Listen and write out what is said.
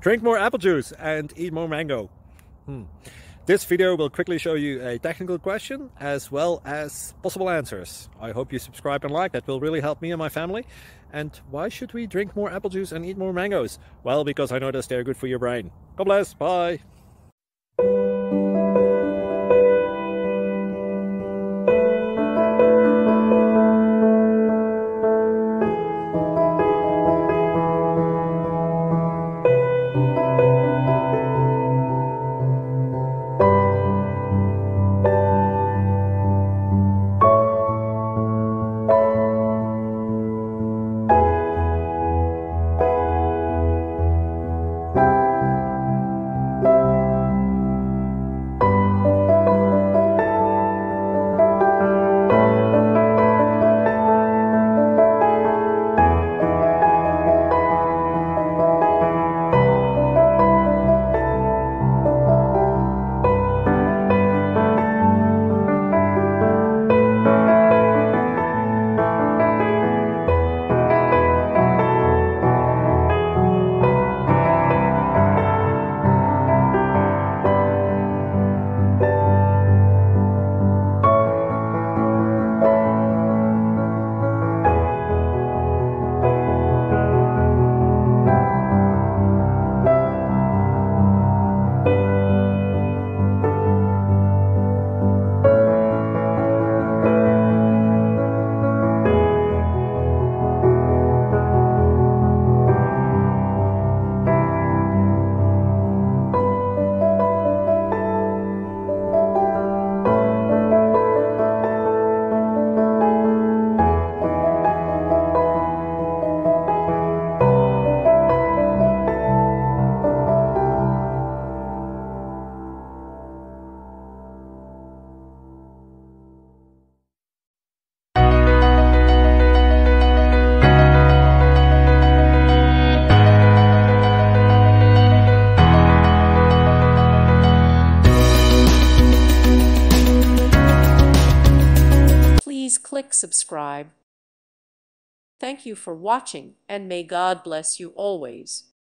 Drink more apple juice and eat more mango. This video will quickly show you a technical question as well as possible answers. I hope you subscribe and like. That will really help me and my family. And why should we drink more apple juice and eat more mangoes? Well, because I noticed they're good for your brain. God bless. Bye. Please click subscribe. Thank you for watching, and may God bless you always.